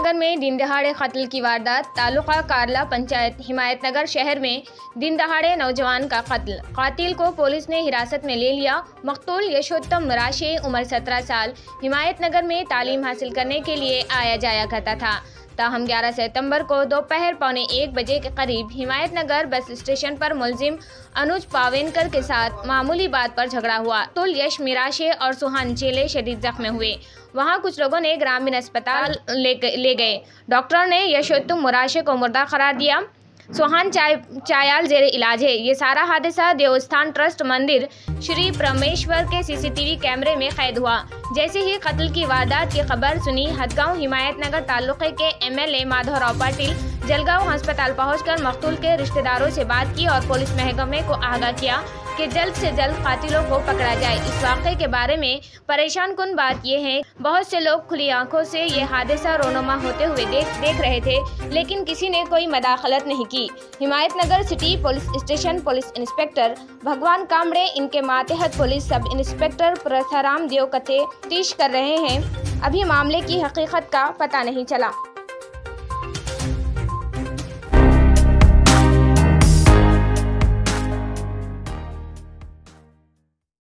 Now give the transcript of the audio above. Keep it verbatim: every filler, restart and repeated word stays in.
नगर में दिन दहाड़े कत्ल की वारदात। तालुका कारला पंचायत हिमायतनगर शहर में दिन दहाड़े नौजवान का कत्ल। कातिल को पुलिस ने हिरासत में ले लिया। मकतूल यशोत्तम मराशे उम्र सत्रह साल हिमायतनगर में तालीम हासिल करने के लिए आया जाया करता था। ताहम ग्यारह सितंबर को दोपहर पौने एक बजे के करीब हिमायतनगर बस स्टेशन पर मुलजिम अनुज पावेनकर के साथ मामूली बात पर झगड़ा हुआ। तुल यश मिराशे और सुहान चेले शदीद जख्मी हुए। वहां कुछ लोगों ने ग्रामीण अस्पताल ले, ले गए। डॉक्टर ने यशोत्तम मुराशे को मुर्दा करार दिया। सुहान चाय चायाल जेरे इलाज है। ये सारा हादसा देवस्थान ट्रस्ट मंदिर श्री परमेश्वर के सीसीटीवी कैमरे में कैद हुआ। जैसे ही कत्ल की वारदात की खबर सुनी, हदगांव हिमायतनगर तालुके के एमएलए माधवराव पाटिल जलगांव अस्पताल पहुंचकर मकतूल के रिश्तेदारों से बात की और पुलिस महकमे को आगाह किया कि जल्द से जल्द कातिलों को पकड़ा जाए। इस वाक़े के बारे में परेशान कुन बात यह है, बहुत से लोग खुली आंखों से ये हादसा रोनुमा होते हुए देख देख रहे थे, लेकिन किसी ने कोई मदाखलत नहीं की। Himayatnagar city police station police inspector Bhagwan Kamde, इनके मातहत पुलिस सब इंस्पेक्टर प्रथाराम देव कथे तफ्तीश कर रहे हैं। अभी मामले की हकीकत का पता नहीं चला।